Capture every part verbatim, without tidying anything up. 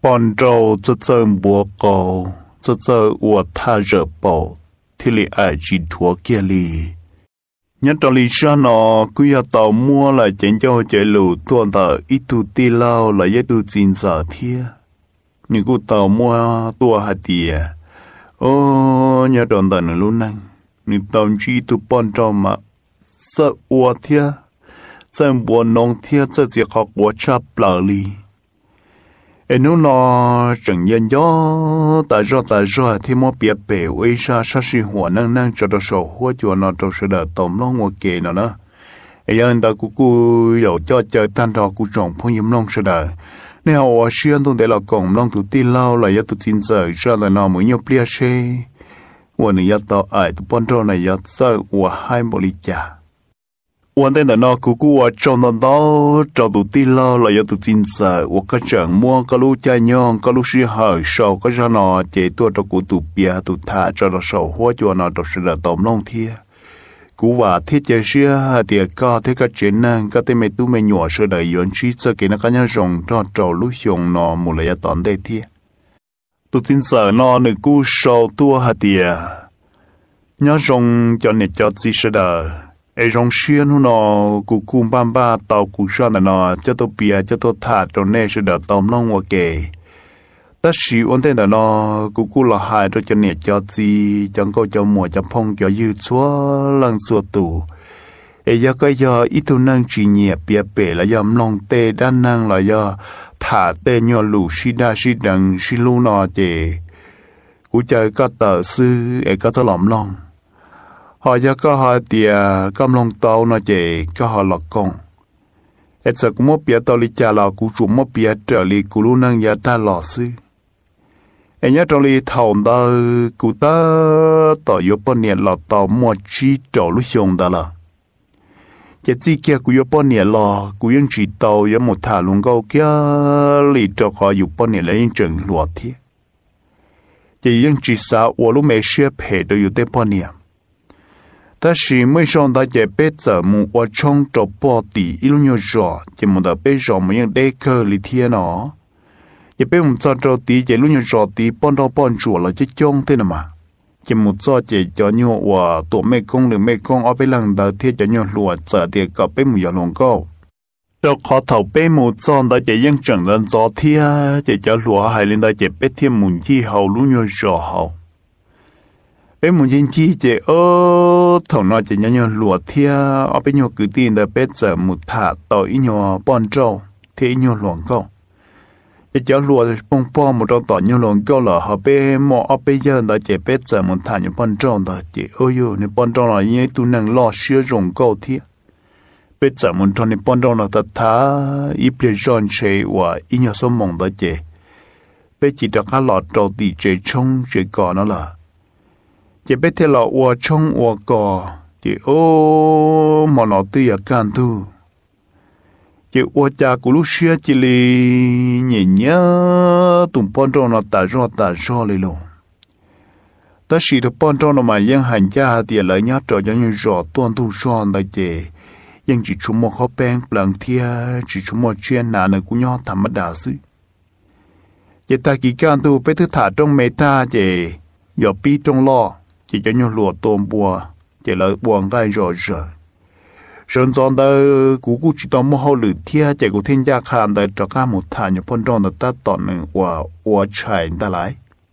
bọn trâu cho chân bùa cầu cho chân ua tha rỡ bộ thì lì ai chỉ thua kia lì nhất trong lý do nó cứ要tàu mua là chính cho chạy lù tuần tờ ít tu tì lao là ít tu chín giờ thia nhưng cứ tàu mua tua hạt tiền ô nhớ đòn tờ nữa luôn năng nhưng tàu chỉ tu bọn trâu mà sợ ua thia chân bùa nông thia cho chỉ có của chắp lờ lì em nó chẳng nhận gió tại do tại do thì mua bia bể ấy ra sát sinh hoạt năng năng cho nó sầu hoa chùa nó trong sự đợi tóm lo ngồi kề nó nữa em anh ta cũng cũng有cho chơi tan trò cũng trồng phong yếm long sự đợi nên họ xuyên tung để là cổng long tụ tin lao là ya tụ tin giờ ra là nó mới nhập bia xe và này ya tao ai tụ bọn trâu này ya sợ và hai bộ lý trảวันแต่เนาะกูกูว่าจนตอนต่อจอตุตีลาเลยตุจินเสอว่าก็จังมัวก็รู้ใจยองก็รู้สิหายชาวก็จะนอเจตัวตะกูตุเปียตุท่าจอดชาวหัวจวนอตเสดตอมลงเทียกูว่าที่เจเชียเดียก็ที่ก็เจนนั่งก็เตไม่ตู้ไม่หนัวเสดยอนชีจะกินกันยังจงจอจอลุยงนอมุเลยตอนได้เทียตุจินเสอนอหนึ่งกูชาวตัวหาเดียยอจงจอเนี่ยจอจีเสดไอ้รองเชียนหัวเรากูคุมบ้านบ้าเตากูชอบแต่นอเจ้าตัวเปียเจ้าตัวถาดตรงนี้สุดเดือดตอมล่องวัวเกยแต่สิวันแต่นอกูกูหล่อหายตัวจะเนี่ยจอจีจังก็จะหมวดจะพงจะยืดชัวลังสัวตู่ไอ้ยาก็ยออีตัวนั่งจีเนียเปียเปแล้วยอมลองเตด้านนั่งแล้วยอถาเตยอลูชิดาชิดังชิลูนอเจกูเจอก็เตอซื้อไอ้ก็จะหลอมลองhọ giờ có họ tiề cầm lòng tàu nó chạy có họ lọt con, hết sức cũng mất bia tàu đi cha là cũng chủ mất bia trở đi cũng luôn năng giá ta lọt sư, em nhớ trong đi thầu đó cũng ta tàu yếu bao nhiêu lọt tàu mua chi trâu lúc xong đó là, cái gì kia cũng yếu bao nhiêu lọt cũng những chỉ tàu yếu một thả luôn câu kia lì trâu họ yếu bao nhiêu là những trường lọt thế, chỉ những chỉ sao ở lúc mấy xe phê đều yếu tới bao nhiêu ta chỉ mới xong ta chỉ biết giờ muốn ở trong chỗ bỏ đi ít nhiều rồi chỉ muốn ta biết rồi mới những đề cơ lý thiên nó chỉ biết muốn cho chỗ đi chỉ lúc nhiều rồi đi bọn đó bọn chủ là chỉ trông thế nào mà chỉ muốn cho chỉ cho nhiều và tụi mấy con được mấy con ở bên lần đầu tiên cho nhiều lúa giờ thì có biết một giờ lòng câu cho khó thầu biết một cho ta chỉ những trận lần gió thiên chỉ cho lúa hay lên ta chỉ biết thêm muốn chi hậu lúc nhiều rồi hậu bé muốn chính chi chế ơ thằng nó chỉ nhớ nhớ lúa thia ở bên nhau cứ tin là bé giờ một thả tỏi ít nhau bon trâu thì ít nhau luồng câu để cho lúa bông bông một trâu tỏi nhau luồng câu là họ bé mò ở bây giờ là chỉ bé giờ một thả nhau bon trâu là chỉ ơi yo nên bon trâu là như tu năng lo sửa rồng câu thia bé giờ một trâu nên bon trâu là ta thả ít bề giòn chế và ít nhau số mỏng đó chế bé chỉ được cái lọt trâu thì chế trông chế cỏ nó là chỉ biết thế là ua trong ua cò chỉ ô mà nó tươi ở can thu chỉ ua cha của lúc xưa chỉ li nhẹ nhớ tụm bọn trâu nó ta rõ ta rõ lên luôn ta chỉ được bọn trâu nó màยังhành cha thì lại nhớ trở cho như rõ tuân thu rõ là chỉยังchỉ chúng một khó bèn bằng thia chỉ chúng một chuyện nào nữa cũng nhớ thầm mất đà sư chỉ ta kỳ can thu biết thứ thả trong mê ta chỉ giờ pi trong lo chỉ cho nhau lúa tôm bùa chỉ là buồn gai rồi rồi sơn giòn đó cú cú chỉ tao mua hậu lử thia chỉ cú thiên gia khan đó cho cả một thằng nhập phân tròn đó ta tọn nữa và và chạy ta lại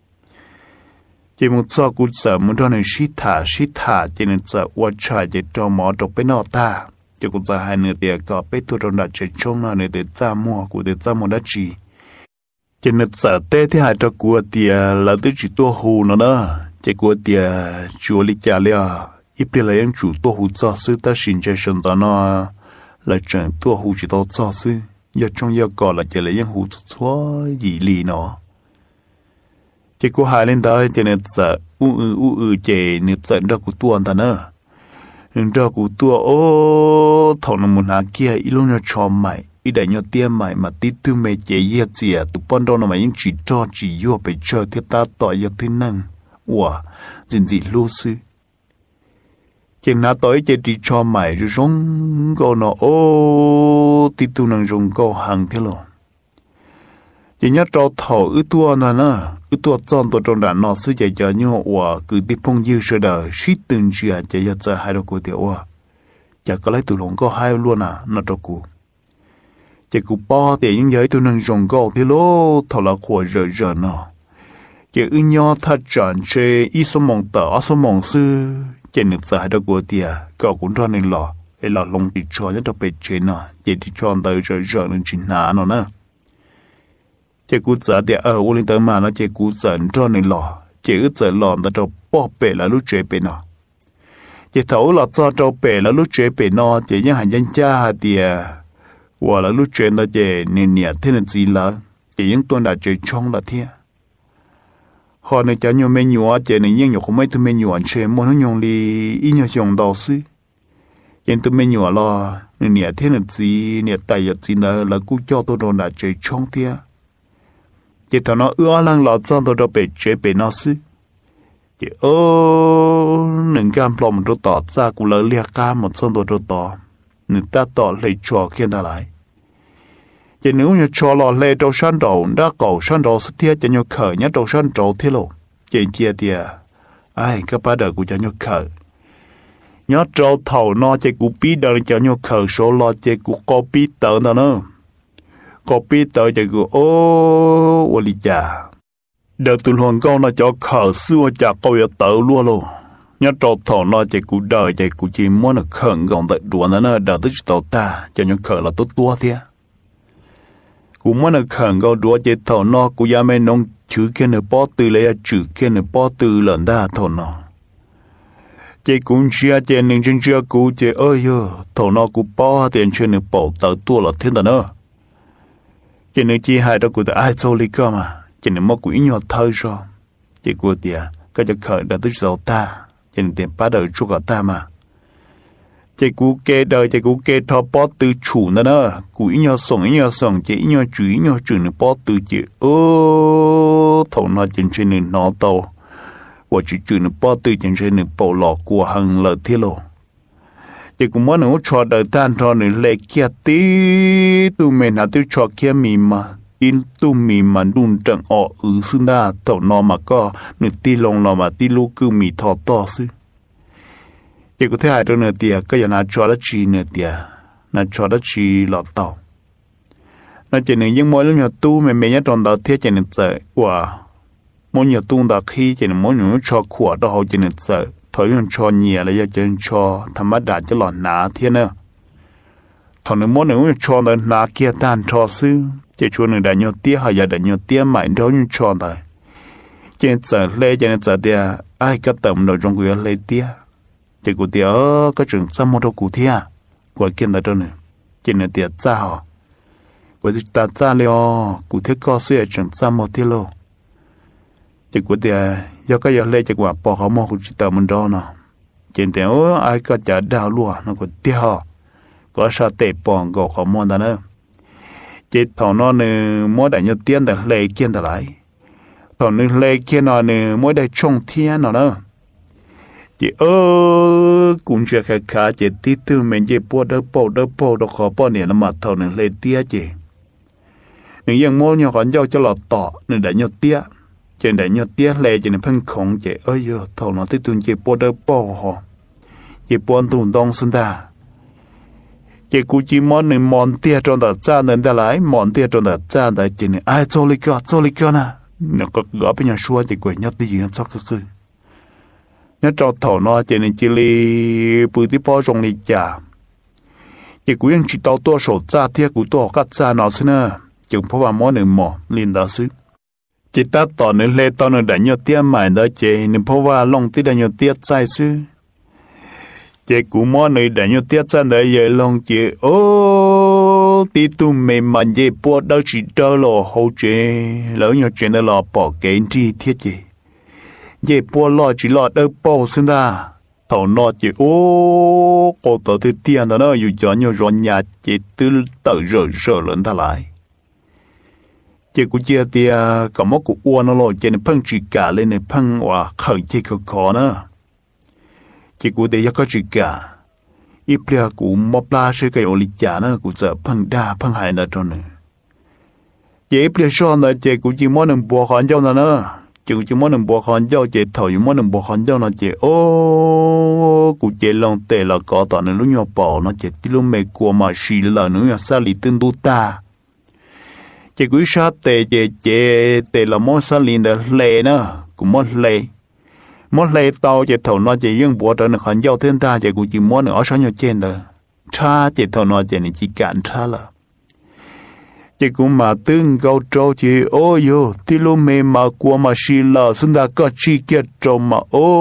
chỉ một số cú sợ muốn cho nên xít thả xít thả chỉ nên sợ và chạy chỉ cho mỏ độc bên nọ ta chỉ cú sợ hai nửa tiền có bên thu trong đặt chỉ trông nó nửa tiền ta mua cú tiền ta mua đất gì chỉ nên sợ tê thì hai cho cú tiền là tới chỉ tua hù nó đó chỉ có tiền chúa lý trả liệu ít tiền là những chủ tua hú cho sư ta xin cho sinh đó nó là chẳng tua hú chỉ tao cho sư giờ trong giờ còn là chỉ là những hú xóa gì lì nó chỉ có hai lên đó chỉ nên sợ u u u u chỉ nên sợ đó của tua anh ta nữa nên đó của tua ô thằng nó muốn hàng kia ít lúc nó cho mày ít đại nhau tiền mày mà tí tu mày chỉ yêu gì tụ bọn đó nó mày những chỉ cho chỉ yêu bị chơi tiếp ta tỏi yêu thế năng wow, chính gì lưu sư, chừng nào tối chỉ đi cho mày rồi giống câu nó ô tí tu năng dùng câu hàng thế luôn, chỉ nhớ trâu thầu ư tua nè nè ư tua chọn tổ trong đàn nó sư chạy chờ như họ cứ tiếp phong dư sơ đời shit từng chuyện chạy giờ chờ hai đứa cô tiểu à chả có lấy tụi lồng có hai luôn à nó cho cụ chỉ cụ bao thì những giấy tụi nâng rồng gạo thì lố thầu là của rờ rờ nó chỉ ư nhau thật chọn chơi ít số mong tờ số mong sư chỉ được sợ hai đứa cô tiểu cậu cũng cho nên lọ hay là lồng bị cho nhất đặc biệt chế nó chỉ đi cho tới rờ rờ nên chỉ nã nó nè chỉ cú giờ thì ở u linh tới mà nó chỉ cú giờ cho nên lò chỉ ước giờ lò nó cho bỏ bể là lúc chế bể nó chỉ thấu là cho cho bể là lúc chế bể nó chỉ những hành nhân cha thì hoặc là lúc chế nó chỉ nên nhẹ thế là gì là chỉ những tuần đã chế trong là thế họ này cho nhiều mấy nhiều chỉ này những nhiều không mấy thứ mấy nhiều chế muốn nó nhung đi ít nhiều dùng đầu sư những thứ mấy nhiều là nên nhẹ thế là gì nhẹ tài vật gì là là cú cho tôi rồi đã chế trong thế chỉ thằng nó ưa lăng lọt xong tôi đâu bị chế bị nó xí chỉ ơ nâng cam lòng một tỏ ra cũng lỡ liệt cam một xong tôi tỏ nâng ta tỏ lấy cho kia ta lại chỉ nếu như cho lọ lấy đầu sân đầu đã cầu sân đầu xuất thiết cho nhau khởi nhá đầu sân đầu thế lộ chỉ chia tiề ai các bạn đời của cho nhau khởi nhớ trâu thầu nó chỉ của bí đời cho nhau khởi số lo chỉ của có bí tờ nào nữa có biết tới chỉ của ô ô lý cha đợt tụi hồn con nó cho khờ xưa chả câu ya tự luôn luôn nhớ trâu thọ nó chỉ của đời chỉ của chỉ muốn được khẩn gọn tại đùa nó nó đợt tới tàu ta cho những khờ là tốt tua thế cũng muốn được khẩn gọn đùa chỉ thọ nó của gia mẹ nông chữ kia nó bỏ từ lấy chữ kia nó bỏ từ lần đa thọ nó chỉ cũng chia chỉ nên chân chia cũng chỉ ơi yo thọ nó cũng bỏ tiền chuyện nó bỏ tự tua là thế nữa chỉ nên chỉ hai đó của ai cho lý cơ mà chỉ nên mất quỹ nhỏ thôi rồi chỉ của tiền cái cho khởi đã tới giàu ta chỉ nên tiền bắt đầu chúc cả ta mà chỉ của kê đời chỉ của kê thọ bỏ từ chủ nữa nữa quỹ nhỏ sống nhỏ sống chỉ nhỏ chủ nhỏ chủ nên bỏ từ chỉ ô thầu nó chỉ trên nên nó tàu và chỉ chủ nên bỏ từ chỉ trên nên bỏ lọ của hàng lợi thiết lộ chỉ cũng muốn nó cho đời tan cho nó lấy kia tí tụi mình là tụi cho kia mì mà tin tụi mình mà đun trận ở ứ xương đa tàu nó mà có nửa tí lông nó mà tí lú cứ mì thọ to xứ chỉ có thể hai đứa nửa tiề cái giờ nào cho nó chi nửa tiề nó cho nó chi lọt tàu nó chỉ nên những mối lúc nhỏ tu mình mình nhớ tròn đầu thiết chỉ nên sợ wow mối nhỏ tu đầu khi chỉ nên mối nhỏ cho khỏe đó chỉ nên sợ thôi nhưng cho nhẹ là do chân cho thầm bắt đã cho lọn ná thiên nữa thằng nó muốn nữa cho nó ná kia tan cho sư chỉ cho nó đã nhiều tiếc hay là đã nhiều tiếc mãi đâu nhưng cho thôi trên giờ lê trên giờ thì ai có tầm nội trong người lê tiếc chỉ của tiếc có trường sao mua đâu cụ thia của kia là đâu nữa chỉ là tiếc sao của ta ra liệu cụ thiết có sự trường sao mua tiếc luôn chỉ của tiếc do cái giờ lấy chỉ quả bỏ họ mua cũng chỉ tầm mình đó nè trên téo ai có chả đào luôn nó còn tiêu có sao tệ bỏ gọt họ mua đó nữa chỉ thằng nó nè mỗi đại nhiều tiền để lấy kiên để lại thằng nó lấy kiên nó nè mỗi đại trồng thiên nó nữa chỉ ơ cũng chưa khai khá chỉ tí tư mình chỉ bỏ đỡ bỏ đỡ bỏ đỡ khó bỏ nè nó mà thằng nó lấy tiền chỉ nếu như mua nhiều còn giao cho lọt tỏ nên đại nhiều tiền trên đại nhiều tiếc lệ trên phân khổng chế ơi yo thầu nó tới tuần chế bỏ đỡ bỏ họ chế bỏ tuần đông sinh ta chế cú chỉ món này món tiếc trong đó cha nên đã lại món tiếc trong đó cha đã chỉ này ai cho lý cơ cho lý cơ na nó có gõ bên nhà xua chỉ quay nhát gì nó cho cái cái nhát cho thầu nó chế này chỉ li bự tí bỏ trong lý cha chế cúยังchỉ tao tua sổ cha tiếc cú tua cắt cha nó xin nè chừng phô vào món này mỏ liền đó xứ chỉ ta tỏ nên lê tao nên đã nhiều tiền mãi đó chị nên phô vào lòng tí đã nhiều tiền sai sư chị cũng món này đã nhiều tiền sai đấy vậy lòng chị ô tí tu mềm mà chị bỏ đâu chỉ đâu là hậu chị lỡ nhiều chuyện đó là bỏ cái gì thiết chị chị bỏ lo chỉ lo đâu bỏ xin ta thầu nó chị ô cô tao thì tiền đó nó dù cho nhiều rồi nhà chị tự tự rỡ rỡ lên ta lại chỉ của chia thì có một cụ uốn nó rồi chỉ nên phăng chỉ cả lên nên phăng và khởi chỉ khó khó nữa chỉ của để có chỉ cả ít bia cụ một la sẽ cái ổ lịch trả nữa cụ giờ phăng đa phăng hai nữa rồi nữa chế bây giờ là chế cũng chỉ muốn đừng bỏ khoản nhau nữa chỉ chỉ muốn đừng bỏ khoản nhau chế thầu chỉ muốn đừng bỏ khoản nhau là chế ô cũng chế lòng tệ là có tao nên lúc nhỏ bỏ nó chế tí lúc mày qua mà xì là nữa là sao lì tương đu ta chế cũng sao tệ chế chế tệ là món sao lì để lệ nữa cũng món lệ món lệ tao chế thầu nó chế riêng bỏ trở nên khoản nhau thêm ta chế cũng chỉ muốn ở sau nhau trên rồi cha chế thầu nó chế nên chỉ cản cha là chị cũng mà tương câu trâu chị ôi yo tí lô mê mà qua mà xì lờ xin đã có chi kia trâu mà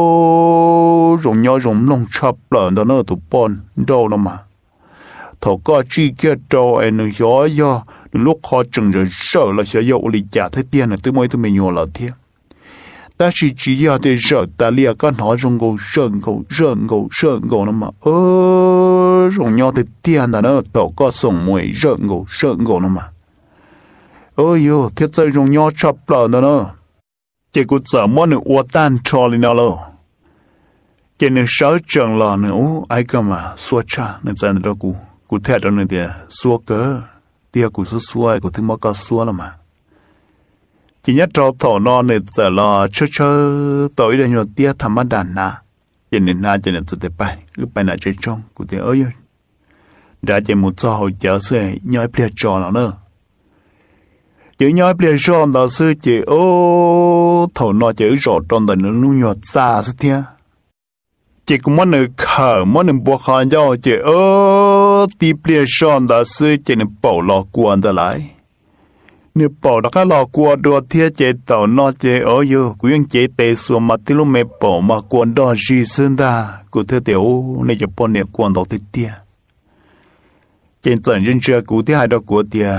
ô rồng nhau rồng lông chập lờ đó nó tụ bọn đâu nó mà thầu có chi kia trâu em nó gió yo lúc khó chừng rồi sợ là sẽ dậu lì trả thế tiền là tôi mới tôi mình nhỏ là thế ta chỉ chỉ giờ để sợ ta lia con họ rồng gấu sơn gấu sơn gấu sơn gấu nó mà ơ rồng nhau thế tiền là nó thầu có sòng mồi sơn gấu sơn gấu nó mà ôi yo thiết giới rong nhỏ chập lờ đó nữa chỉ có giờ món nữa uất tan cho lên nào lo chỉ nên sáu trường lò nữa ai cơ mà xua cha nên chân đó cụ cụ theo đó nữa thì xua cỡ tia cụ xua xua ai cụ thứ mà có xua là mà chỉ nhất cho thổ nó nên giờ lo chơi chơi tối đây nhiều tia thầm bắt đàn na chỉ nên na chỉ nên tự tế bay cứ bay na chơi trong cụ thì ơi đã chỉ một cho hồi chờ xe nhoi plea trò nó nữa chỉ nhoi plea trò đó sư chỉ ô thổ nó chỉ rõ trong đời nó luôn nhọt xa sư thia chỉ cũng muốn được khờ muốn được buộc họ nhau chỉ ô tí plea trò đó sư chỉ nên bảo lò quan đó lại nếu bảo đó cái lò quan đồ thia chỉ tàu nó chỉ ô yo cũng chỉ tê xuống mặt tí lúc mẹ bảo mà quan đó gì xưng ta cũng theo tiểu này cho bọn này quan đó thì tia trên trận dân chơi cũ thứ hai đó của tia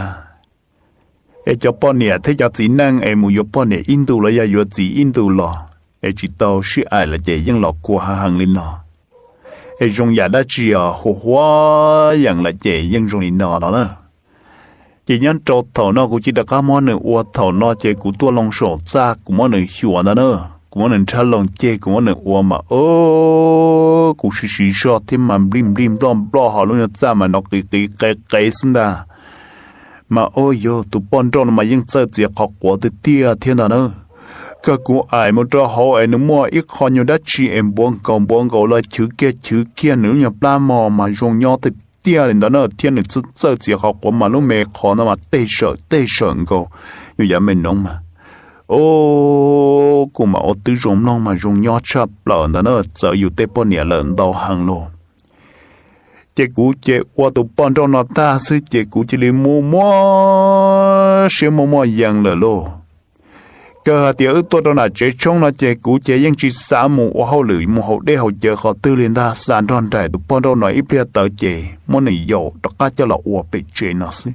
ai cho bọn này thấy cho chỉ năng ai muốn giúp bọn này in tu là ya giúp chỉ in tu lò ai chỉ tao sĩ ai là chỉ những lò của hàng linh nọ ai dùng nhà đã chỉ ở hồ hoa yang là chỉ những dùng linh nọ đó nữa chỉ nhân trâu thầu nó cũng chỉ được các món nữa uất thầu nó chỉ cũng tua long sổ ra cũng món nữa hiểu đó nữa cũng món nữa chơi long chơi cũng món nữa uất mà ô cũng xì xì cho thêm mà blim blim bom blo họ luôn ra mà nó cái cái cái cái xin ra mà ôi yo tụi bọn trong mà những chơi việc học của tụi tia thiên đó nữa cái của ai mà cho họ ai nó mua ít con nhiều đất chị em buông cầu buông cầu lại chữ kia chữ kia nữa nhập la mò mà dùng nhau tụi tia lên đó nữa thiên được chơi việc học của mà lúc mẹ khó nó mà tê sợ tê sợ cầu như vậy mình nông mà ô cũng mà ô tứ dùng nông mà dùng nhau chập lợn đó nữa giờอยู่tê bọn nhẹ lợn đầu hàng lô chế cú chế qua tụ bọn trong nó ta sư chế cú chỉ lấy mua mua sẽ mua mua yang lờ lô cơ thì ở tôi đó là chế trong là chế cú chế yang chỉ xả mù qua hậu lưỡi mù hậu để hậu chế họ tư liên ta sản tròn đại tụ bọn trong nói ít bia tờ chế mua này dầu tất cả cho là uổng bị chế nó sư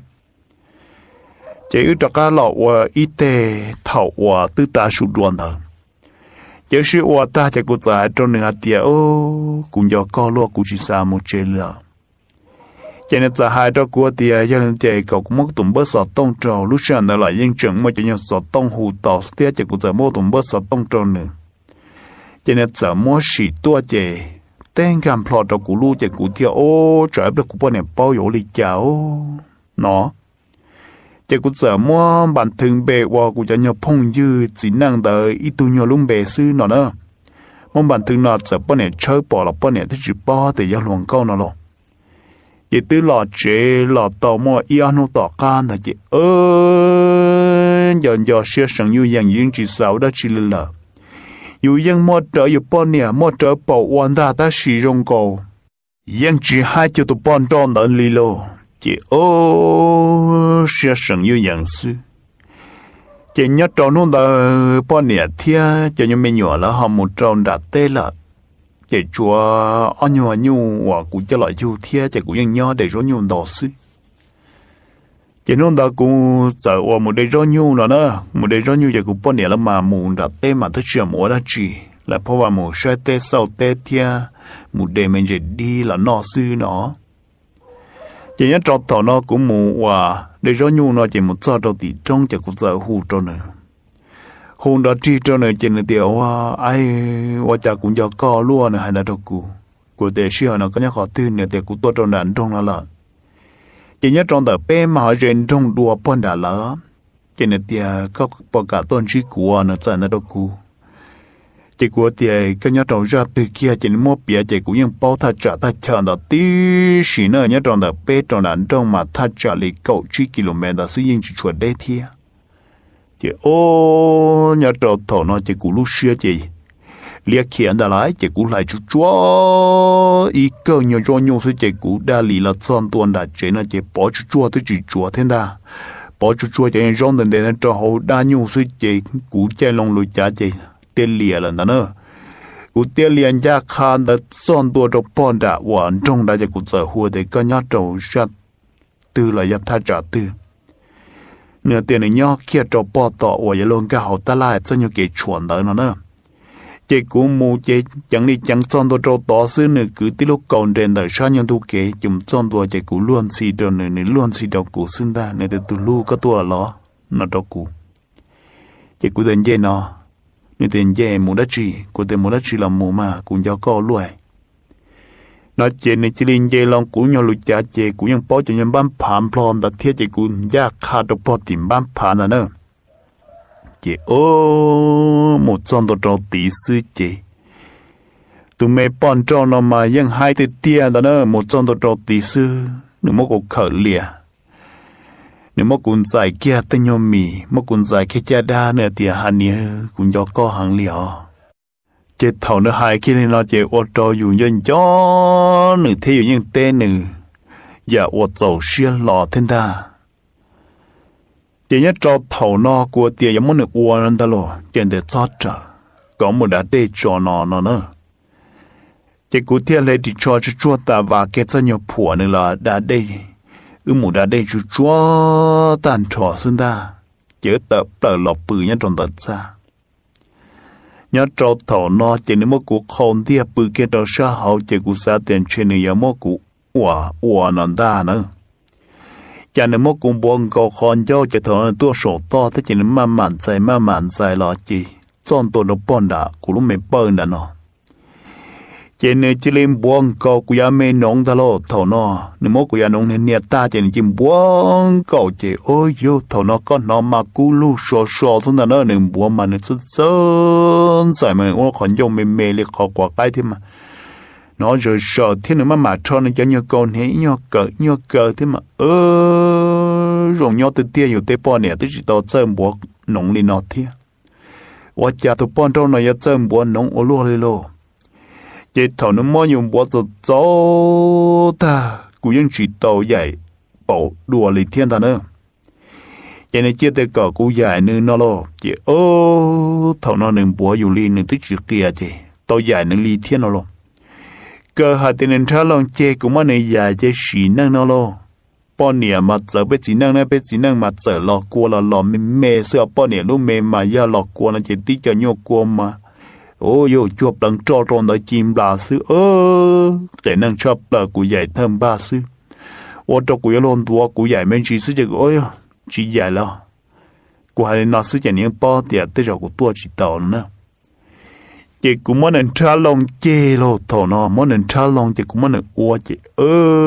chế ở tất cả là uổng ít tệ thầu uổng tư ta sụt đuôn thôi chế sư uổng ta chế cú giải trong nửa tiệt ô cũng do co lo cú chỉ xả mù chế lờ cho nên giờ hai đó của tia cho nên chạy cậu cũng mất tụm bớt sọt tông trầu lúc sáng đó lại yên chừng mà cho nhau sọt tông hù tỏ tia chạy cũng giờ mua tụm bớt sọt tông trầu nữa cho nên giờ mua xì tua chạy tên cầm plot đó của lu chạy của tia ô trời đất của bọn này bao nhiêu lịch cháo nó chạy cũng giờ mua bản thân bề qua của cho nhau phong dư chỉ năng đợi ít tu nhau luôn bề sư nó nữa mong bản thân nó giờ bọn này chơi bỏ là bọn này thì chỉ bỏ để giao luồng câu nó luôn chị tư lọ chế lọ tàu mua ia nô tỏ can là chị ơi giờ giờ sẽ sang như dạng những chỉ sáu đó chỉ là dù yang mua trở dù bọn nè mua trở bảo quan ta ta sử dụng cầu yang chỉ hai chiều tụ bọn đó là lì lô chị ơi sẽ sang như dạng sư chị nhớ trâu nó là bọn nè thia cho như mình nhỏ là họ một trâu đã tê là chị chúa anh nhua nhu và cũng cho lại du thia chị cũngยังnhớ để rồi nhu đỏ sư chị nó đã cũng sợ và một đây rồi nhu nữa nữa một đây rồi nhu chị cũng bao nhiêu là mà mù đã tê mà thích chuyện mua đã chỉ làเพราะว่าmột sai tê sau tê thia một đây mình chỉ đi là nọ sư nó chị nhớ trọt thọ nó cũng mù và đây rồi nhu nó chỉ một sao đầu tỷ trong chị cũng sợ hù cho nữa hôm đó chỉ cho nên trên điều à ai và cha cũng cho co luôn này hay là đâu cụ cụ để xưa nó có nhắc họ tin này thì cũng tôi trong đàn trong là lợn chỉ nhớ trong tờ pe mà họ trên trong đùa bọn đã lỡ cho nên thì có bỏ cả tôn trí của nó chạy nó đâu cũ chỉ của thì cái nhớ trồng ra từ kia chỉ mua bia chỉ cũngยังbao thà trả thà chờ đó tí xí nữa nhớ trồng đó bé trồng đàn trồng mà thà trả lấy cậu chỉ km đó sử dụng chỉ chuột đấy thia chỉ ô nhớ trồng thổ nó chỉ cũng lúc xưa chỉ liệt khiển đã lại chỉ cũng lại chút chúa ý cơ nhiều cho nhiều sự chỉ cũng đã lì là chọn tuần đã chỉ nó chỉ bỏ chút chúa tới chỉ chúa thế nào bỏ chút chúa chỉ trong đền đền cho hậu đa nhiều sự chỉ cũng chạy lòng lùi trả chỉ tiền lìa là nữa, cú tiền lìa giá khan đã chọnตัวtrong bọn đã hoàn trong đã chỉ cú giờ hùa để có nhát trâu ra từ là giáp thắt trả từ nửa tiền này nhát kia trâu bỏ tọ và giờ luôn cả họ ta lại cho nhiều cái chuẩn đó nó nữa, chỉ cú mua chỉ chẳng đi chẳng chọnตัวtrâu tọ xứ nửa cứ tí lúc còn đền đời sao nhiều tu kế chúng chọnตัวchỉ cú luôn xì đầu nửa nửa luôn xì đầu cú xưng ta nửa từ từ lu cóตัวló nó đâu cú, chỉ cú tiền dây nó nên tiền dễ mua đất chỉ, của tiền mua đất chỉ là mua mà cũng do có luôn. Nó chỉ nên chỉ liên dễ lòng cũng nhau lụt trả chế cũngยังbỏ cho nhân ban phàm plon đặt thiết chỉ cũng giá khá được bỏ tìm ban phàm là nữa. Chỉ ô một trăm đô la tỷ sư chỉ, tụi mày bọn cho nó màยังhai tỷ tiền đó nữa một trăm đô la tỷ sư, nếu mà có khởi lìa. Nếu mà cũng giải kia tên nhau mì, mà cũng giải kia cha đa nữa thì hà nia cũng do có hàng liều. Chế thầu nữa hai kia nên nó chế ô tô dùng nhân cho nữ thế dùng nhân tên nữ, giờ ô dầu xia lò thiên đa. Chế nhất cho thầu nó của tiền giống một ô nên ta lo, trên để cho trở, có một đã để cho nó nó nữa. Chế cụ thiên lấy đi cho cho chua ta và cái cho nhiều phủa nữa là đã đây. ư mù đã đây chú chúa tàn trò xưng ta chớ tập tờ lọc bự nhá trong tật xa nhá trò thổ nó chỉ nếu một cuộc hôn thì bự kia trò xa hậu chỉ cuộc xa tiền trên này một cuộc ủa ủa nón ta nữa chả nếu một cuộc buồn cầu hôn cho chỉ thổ nó tua sổ to thế chỉ nếu mà mặn dài mà mặn dài là chỉ chọn tổ nó bọn đã của lúc mình bơi đã nó chỉ nên chỉ lên buông cầu của nhà mình nông ta lo thầu nó nếu mà của nhà nông nên nhiệt ta chỉ nên chỉ buông cầu chỉ ôi yo thầu nó con nó mà cú lu sò sò xuống đó nó nên buông mà nó rất rất dài mà nó còn dùng mềm mềm liệt khó quá cái thế mà nó rồi sợ thế nữa mà mà cho nó cho nhiều con hết nhiều cỡ nhiều cỡ thế mà ơ rồi nhau từ tiaอยู่เตปอนเนี่ยที่จะต่อเจิมบวกหนงลีนอเทียว่าจะตัวปอนตรงนั้นจะเจิมบวกหนงโอโลเลยโลchỉ thầu nó mua dùng bó cho cháu ta cũng những chỉ tàu dạy bảo đùa lý thiên ta nữa vậy nên chia tay cỏ cũng dạy nữa nó lo chỉ ô thầu nó nên bó dùng lý nên tích chữ kia chứ tàu dạy nên lý thiên nó lo cơ hạt tiền nên trả lòng chê cũng mà nên dạy chứ xí năng nó lo bao nhiêu mà giờ biết chỉ năng này biết chỉ năng mà giờ lọ cua là lọ mê mê sữa bao nhiêu lúc mê mà giờ lọ cua nó chỉ tích cho nhau cua mà ôi yo chụp đằng cho tròn đợi chim bà sư ơ cái năng chụp là của dạy thơm ba sư ô cho của lon tua của dạy men chỉ sư chỉ ôi chỉ dạy lo của hai nó sư chỉ những bao tiền tới rồi của tua chỉ tàu nữa chỉ cũng muốn nên trả lòng chê lo thọ nó muốn nên trả lòng chỉ cũng muốn nên ô chỉ ơ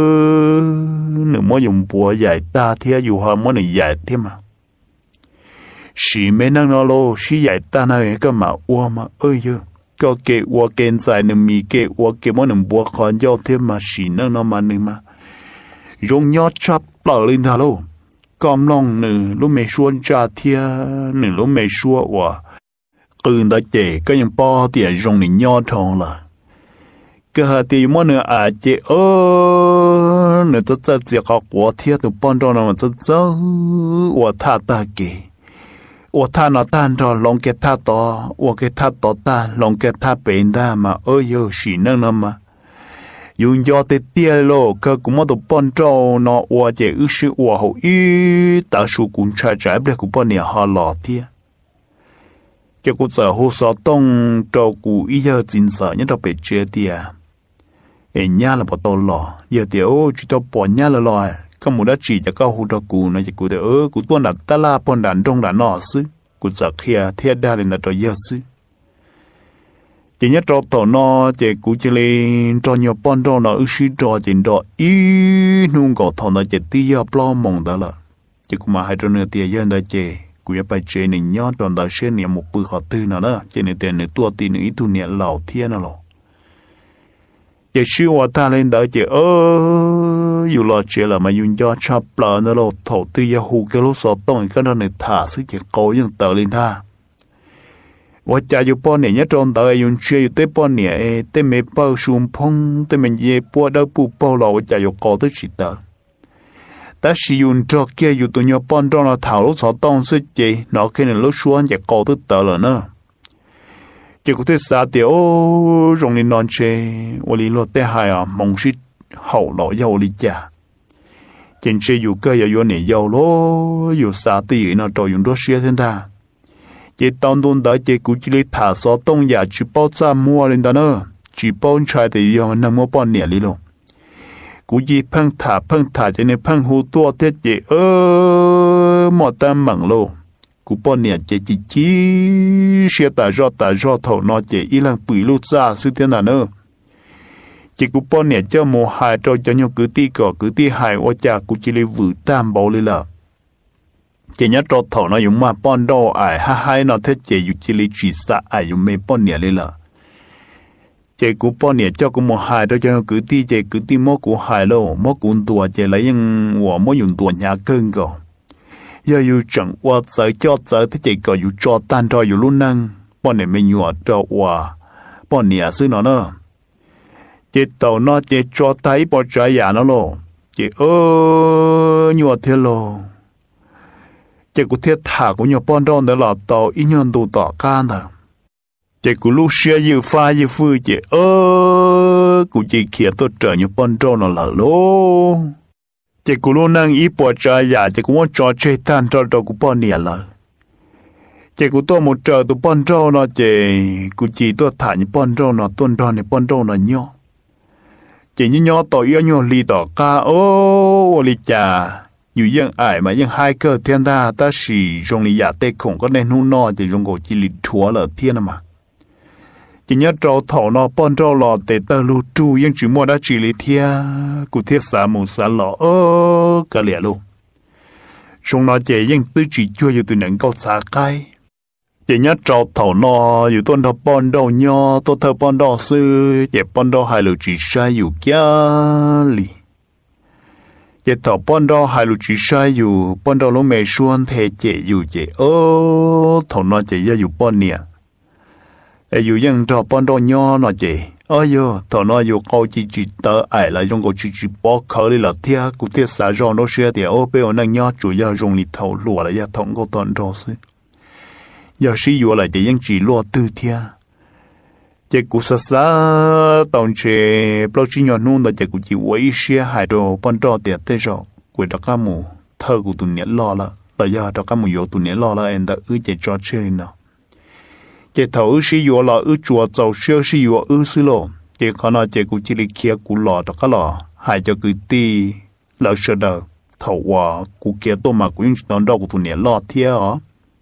nữa muốn dùng bùa dạy ta thì dù họ muốn nên dạy thêm mà chỉ mấy năng nó lo chỉ dạy ta này cái mà ô mà ơi chứ có cái ô cái dài nữa mi cái ô cái món nằm bùa còn giao thêm mà chỉ năng nó mà nữa mà dùng nhót chắp lở lên thà luôn cầm lòng nữa lúc mày xuân trả thia nữa lúc mày xuân và từ đó chế có những bao tiền dùng để nhót thòng là cái hạt tiền món nữa à chế ơ nữa tôi sẽ chỉ có quả thia từ ban đầu nó mà tôi sẽ và thà ta kì我他那单着龙给他多，我给他多单，龙给他变大嘛，哎呦，是那了嘛。用药的跌咯，可古么都帮着那我这二十我后一大叔公差摘不了古帮你哈老的。这个在后少东照顾一要精神，你都被接的。人家了不到了，有的哦，知道帮人了了。có một đứa chỉ cho các hồ đào cụ này chỉ cụ thể ơ cụ tuân đặt ta la pon đàn trong đàn nọ sư cụ giặc kia thiết đa lên là trò yêu sư chỉ nhất trò tổ nó chỉ cụ chỉ lên trò nhiều pon trò nó ư sư trò chỉ trò ý nung cổ thọ nó chỉ tia plo mong đó là chỉ cụ mà hai trò nữa tia dân đó chỉ cú ya bài chế này nhớ toàn đời xe này một bữa họ tư nào đó trên này tiền này tua tiền này tu này lẩu thiên nào lo giờ siêu hòa ta lên đỡ giờ ơ dù lo chế là mà dùng cho chắp lỡ nó lo thổ tư ya hù cái lúc sọt tông cái đó này thả sức chỉ cố nhưng tờ lên thaว่าจะอยู่ป้อนเนี่ยเนี่ยตรงต่ออยู่เชื่ออยู่เต้ป้อนเนี่ยเต้ไม่เป้าชุมพงเต้มันเย่ปวดดาวปูเป้าเราว่าจะอยู่ก่อตัวจิตเตอแต่สิอยู่จอกเกี่ยอยู่ตัวเนี่ยป้อนตรงเราถาวรสอต้องสุดเจนอกแค่เนี่ยรถชวนจะก่อตัวเตอเลยเนอะเจ้าก็เทศาเดียวตรงนี้นอนเชวันนี้รถเต้หายอ่ะมองชิดเห่าหล่อยาวลิจ่าเจนเชอยู่ก็อย่าอยู่เนี่ยยาวโลอยู่สาตีเนาะต่ออยู่รถเชียเส้นทางchỉ tao đun đợi chỉ cú chỉ lấy thả số tông nhà chỉ bao cha mua lên đó nữa chỉ bao trái thì yêu nằm mua bao nhiêu luôn cú chỉ phăng thả phăng thả cho nên phăng hú tua thế chỉ ơ một tam mảng luôn cú bao nhiêu chỉ chỉ chỉ xe tải rõ tải rõ thầu nó chỉ ít lần bự lút ra sự thế nào nữa chỉ cú bao nhiêu cho mua hai cho cho nhau cứ ti cỏ cứ ti hai ô cha cú chỉ lấy vử tam bao lên là chỉ nhớ trò thầu nó dùng mà bọn đồ ai ha hai nó thế chỉ dùng chỉ lý chỉ sa ai dùng mấy bọn nhẹ lên là chỉ cú bọn nhẹ cho cú một hai đó cho cứ ti chỉ cứ ti mốt cú hai lô mốt cú tua chỉ lấy những của mốt dùng tua nhà cơn cơ giờ dùng chẳng qua giờ cho giờ thế chỉ có dùng cho tan cho dùng luôn năng bọn nhẹ mình nhọ cho qua bọn nhẹ xứ nó nữa chỉ tàu nó chỉ cho tay bọn trái giả nó lô chỉ ơ nhọ thế lô chỉ có thiết thả của nhau bọn đòn để lọt tàu ít nhân đủ tỏ can thôi chỉ có lúc xe như pha như phư chỉ ơ cũng chỉ kia tôi trở như bọn đòn nó lỡ lô chỉ có lúc năng ý bỏ trái giả chỉ có muốn trò chơi tan cho đầu của bọn nè lỡ chỉ có tôi một trở tụ bọn đòn nó chỉ cũng chỉ tôi thả như bọn đòn nó tuần đòn này bọn đòn nó nhỏ chỉ như nhỏ tàu yếu nhỏ lì tỏ ca ô lì chàอยู่ยังไอ้มายังไฮเกอร์เทียนดาแต่สิตรงนี้อยากเตะคงก็ในนู่นนอจะตรงกูจิลิทัวเลยเทียนมาจีนี้เราถอนอป้อนเราหล่อเตะตะลูจูยังจีมัวได้จิลิเทียกูเทียสามูสาหล่อเออกะเหลี่ยลูตรงนอเจยังตื้อจีช่วยอยู่ตัวหนึ่งก็สาไกจีนี้เราถอนออยู่ต้นทป้อนเราย่อตัวเธอป้อนเราซื้อเจ็บป้อนเราหายลูจีใช้อยู่แก่ลีจะต่อป้อนดอหายลูจีใช้อยู่ป้อนดอลงเมชวนเทเจอยู่เจโอ้ถอนนอเจยอยู่ป้อนเนี่ยไออยู่ยังต่อป้อนดอย่อนอเจอ้อยถอนนออยู่เขาจีจีเตอไอละยงกูจีจีปอกเขาเลยละเทียกูเทียสายจอนโนเชียเดียวโอเปอนั่งย่อจุยาจงลิเท่าลัวละยาถงก็ตอนรอซื้อยาชีอยู่อะไรจะยังจีลัวตื้อเทียchỉ cú sa sa tông chế bao nhiêu nhỏ nung đó chỉ cú chỉ quay xe hai đồ ban trò tiệt thế rồi quay đó cá mù thơ của tụi nhện lo là là do đó cá mù yếu tụi nhện lo là em đã ư chỉ cho chơi nào chỉ thầu ư sĩ yếu là ư chùa giàu siêu sĩ yếu ư xí lô chỉ có nói chỉ cú chỉ đi kia cú lò đó cá lò hai cho cứ ti lỡ sợ đời thầu hòa cú kia tô mà cú những đòn đâu của tụi nhện lo thiê ó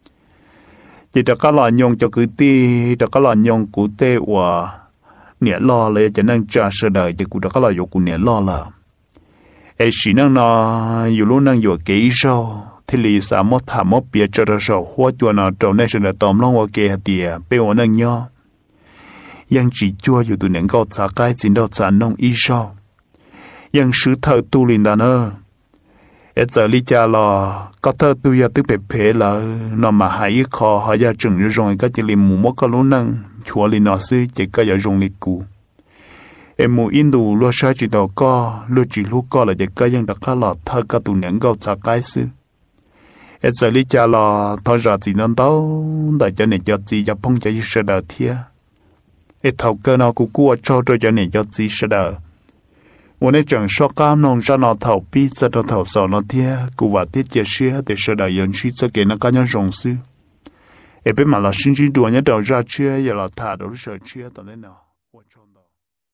chỉ đã có là nhung cho cứ ti đã có là nhung cụ tê và nhẹ lo lấy cho nên trả sơ đời thì cũng đã có là dụng cụ nhẹ lo là ấy chỉ năng nóอยู่lúc năngอยู่kỹ sau thì lý sao mất thảm mất bịa cho ra sau hoa chùa nó trâu này sẽ là tóm long hoa kề tiề bê hoa năng nhо ยัง只做有的能够查该进到咱弄医生，ยัง石头杜林的呢。ở giờ lý cha lo có thơ tu ya tu bể bể là nó mà hãy khó họ ya chừng rồi cái chỉ liềm mù mất có lúa năng chúa li nó sư chỉ có ya dùng lịch cũ em mù in đủ lo sai chỉ đầu co lo chỉ lúc co là chỉ cóยังđặc khá lọt thơ các tu nén gạo trả cái sư ở giờ lý cha lo thôi ra chỉ nên đâu để cho nên cho gì cho phong cho sự đời thia ở thầu cơ nào cũng cua cho cho cho nên cho gì sự đờiวันนี้จังชอบก้าวนงจะนอเท่าปีจะนอเท่าสอนอเทียกูว่าที่เจเชียแต่เสดายยันชีจะเกินนักการยังสงสือเอเป็นมาละชินจีดัวเนี่ยเดาจะเชื่ออย่าละท่าเดาเชื่อเชื่อตอนนี้เนาะ